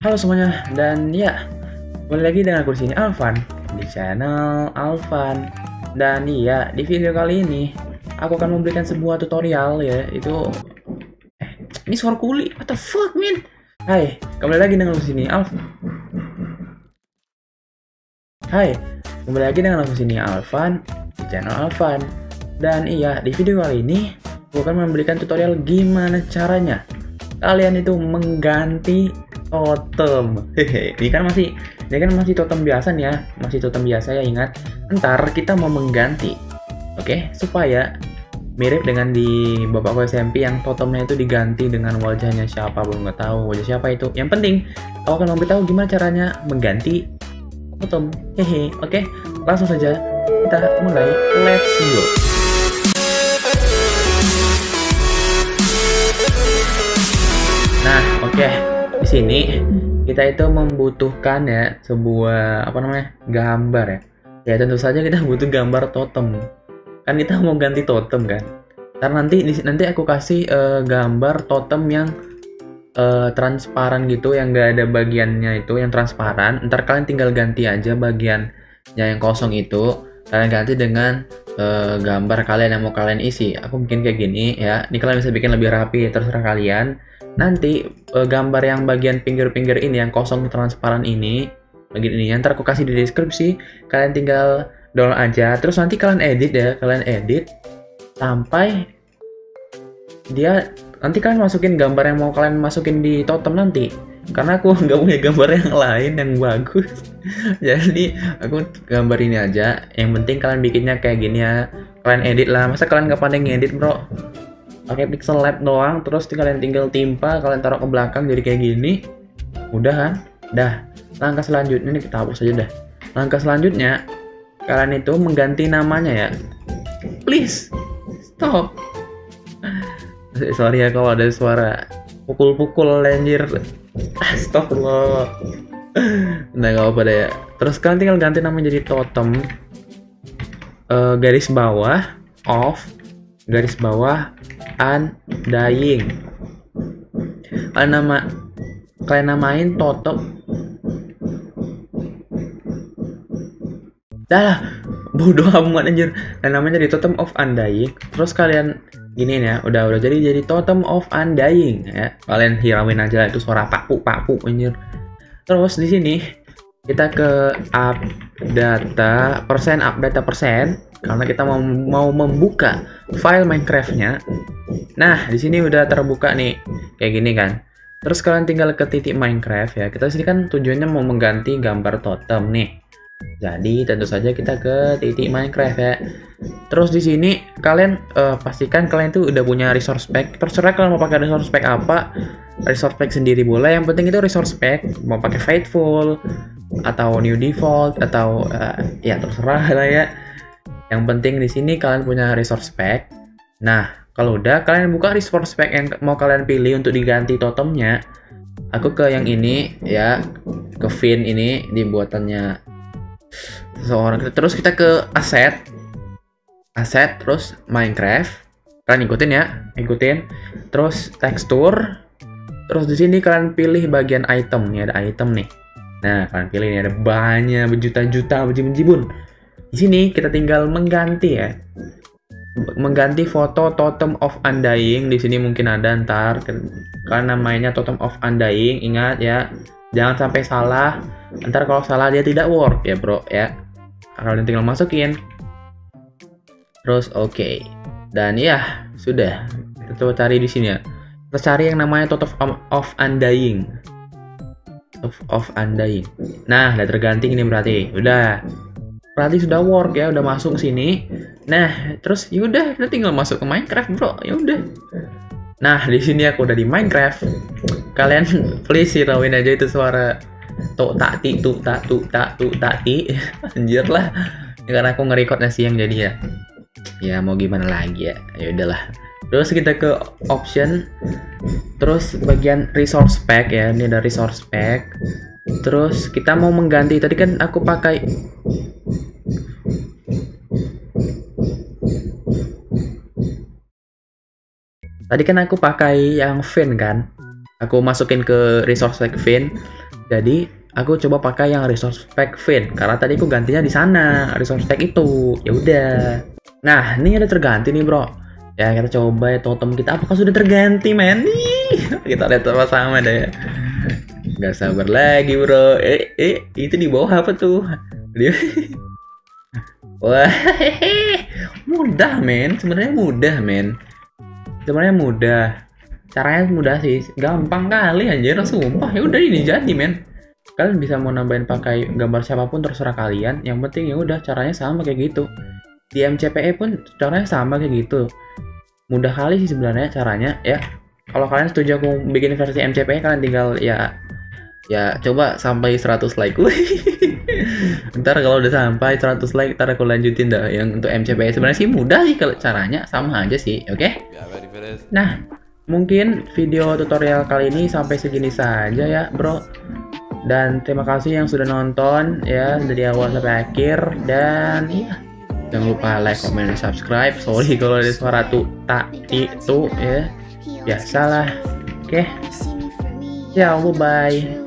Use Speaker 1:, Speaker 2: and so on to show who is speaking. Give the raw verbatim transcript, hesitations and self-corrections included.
Speaker 1: Halo semuanya, dan ya, kembali lagi dengan aku di sini Alvan di channel Alvan. Dan iya, di video kali ini aku akan memberikan sebuah tutorial ya, itu eh ini suara kuli, what the fuck man? Hai, kembali lagi dengan aku di sini Alvan. Hai, kembali lagi dengan aku di sini Alvan di channel Alvan. Dan iya, di video kali ini aku akan memberikan tutorial gimana caranya kalian itu mengganti totem. Hehe, ini kan masih ini kan masih totem biasa nih ya, masih totem biasa ya, ingat. Ntar kita mau mengganti, oke, okay? Supaya mirip dengan di bapakku S M P yang totemnya itu diganti dengan wajahnya siapa, belum nggak tahu wajah siapa itu. Yang penting aku akan memberitahu gimana caranya mengganti totem. Hehe, oke, okay? Langsung saja kita mulai. Let's go. Nah, oke. Okay. Di sini kita itu membutuhkan ya sebuah apa namanya? Gambar ya. Ya tentu saja kita butuh gambar totem. Kan kita mau ganti totem kan. Karena nanti nanti aku kasih uh, gambar totem yang uh, transparan gitu, yang nggak ada bagiannya itu, yang transparan. Ntar kalian tinggal ganti aja bagiannya yang kosong itu. Kalian ganti dengan uh, gambar kalian yang mau kalian isi. Aku bikin kayak gini ya. Ini kalian bisa bikin lebih rapi, terserah kalian. Nanti uh, gambar yang bagian pinggir-pinggir ini, yang kosong transparan ini, bagian ini, ntar aku kasih di deskripsi. Kalian tinggal download aja. Terus nanti kalian edit ya, kalian edit sampai dia, nanti kalian masukin gambar yang mau kalian masukin di totem nanti. Karena aku nggak punya gambar yang lain yang bagus. Jadi aku gambar ini aja. Yang penting kalian bikinnya kayak gini ya. Kalian edit lah. Masa kalian nggak pandai ngedit bro? Pakai pixel lab doang, terus kalian tinggal timpa, kalian taruh ke belakang jadi kayak gini. Udah kan? Dah. Langkah selanjutnya ini kita hapus aja dah. Langkah selanjutnya kalian itu mengganti namanya ya. Please stop. Sorry ya kalau ada suara pukul-pukul anjir. Astagfirullah. Nah, gak apa-apa deh ya. Terus kalian tinggal ganti namanya jadi totem. Uh, garis bawah off, garis bawah undying. Kalian nama kalian namain totem. Dah, bodoh amat anjir. Dan namanya jadi totem of undying. Terus kalian gini ya, udah udah jadi jadi totem of undying ya. Kalian hirauin aja itu suara paku paku anjir. Terus di sini kita ke up data persen, up data persen, karena kita mau mau membuka file Minecraft-nya. Nah, di sini udah terbuka nih, kayak gini kan. Terus kalian tinggal ke titik Minecraft ya. Kita sini kan tujuannya mau mengganti gambar totem nih. Jadi tentu saja kita ke titik Minecraft ya. Terus di sini kalian uh, pastikan kalian tuh udah punya resource pack. Terserah kalian mau pakai resource pack apa. Resource pack sendiri boleh. Yang penting itu resource pack. Mau pakai Faithful atau New Default atau uh, ya terserah lah ya. Yang penting di sini kalian punya resource pack. Nah, kalau udah kalian buka resource pack yang mau kalian pilih untuk diganti totemnya. Aku ke yang ini ya, ke Fin ini dibuatannya seseorang. Terus kita ke aset, aset, terus Minecraft. Kalian ikutin ya, ikutin. Terus tekstur. Terus di sini kalian pilih bagian item. Nih ada item nih. Nah kalian pilih ini ada banyak berjuta-juta bejibun. Di sini kita tinggal mengganti ya, mengganti foto totem of undying. Di sini mungkin ada ntar karena namanya totem of undying. Ingat ya, jangan sampai salah. Ntar kalau salah dia tidak work ya bro ya. Kalian tinggal masukin. Terus oke. Okay. Dan ya sudah. Kita coba cari di sini ya. Kita cari yang namanya totem of undying. Of of undying. Nah, udah terganti ini berarti. Udah. Berarti sudah work ya, udah masuk sini. Nah, terus yaudah kita tinggal masuk ke Minecraft bro. Ya udah. Nah, di sini aku udah di Minecraft. Kalian please hirauin aja itu suara tuk tak ti tuk tak tuk tak tuk tak ti. Anjir lah. Ya, karena aku nge-recordnya siang jadi ya. Ya mau gimana lagi ya. Ya udahlah. Terus kita ke option. Terus bagian resource pack ya. Ini ada resource pack. Terus kita mau mengganti. Tadi kan aku pakai Tadi kan aku pakai yang Fin kan. Aku masukin ke resource pack Fin. Jadi aku coba pakai yang resource pack fin karena tadi aku gantinya di sana resource pack itu. Ya udah. Nah, ini ada terganti nih, Bro. Ya, kita coba ya totem kita apakah sudah terganti, men? Nih, kita lihat sama-sama deh. Gak sabar lagi, Bro. Eh, eh, itu di bawah apa tuh? Dia wah, mudah, men. Sebenarnya mudah, men. Sebenarnya mudah. Caranya mudah sih, gampang kali anjir, sumpah. Ya udah ini jadi, men. Kalian bisa mau nambahin pakai gambar siapapun terserah kalian. Yang penting ya udah caranya sama kayak gitu. Di M C P E pun caranya sama kayak gitu. Mudah kali sih sebenarnya caranya ya. Kalau kalian setuju aku bikin versi M C P E, kalian tinggal ya ya coba sampai seratus like. Ntar kalau udah sampai seratus like, ntar aku lanjutin dah yang untuk M C P E. Sebenarnya sih mudah sih kalau caranya, sama aja sih, oke? Okay? Nah, mungkin video tutorial kali ini sampai segini saja ya, bro. Dan terima kasih yang sudah nonton ya dari awal sampai akhir. Dan iya, jangan lupa like, comment, dan subscribe. Sorry kalau ada suara tuh tak itu ya, biasalah. Oke, okay. Ya, bye bye.